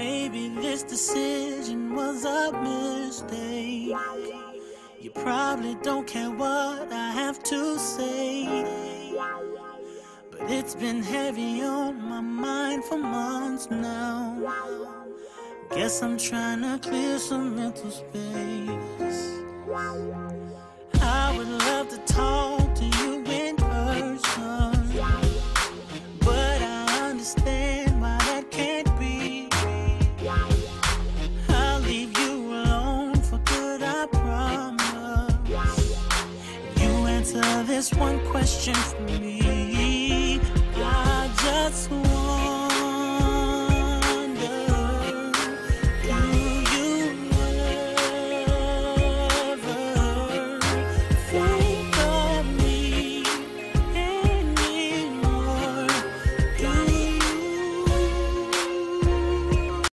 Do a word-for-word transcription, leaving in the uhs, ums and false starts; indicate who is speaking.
Speaker 1: Maybe this decision was a mistake. You probably don't care what I have to say, but it's been heavy on my mind for months now. Guess I'm trying to clear some mental space. I would love to talk to you in person, but I understand why that can't be. I'll leave you alone for good, I promise. You answer this one question for me. I just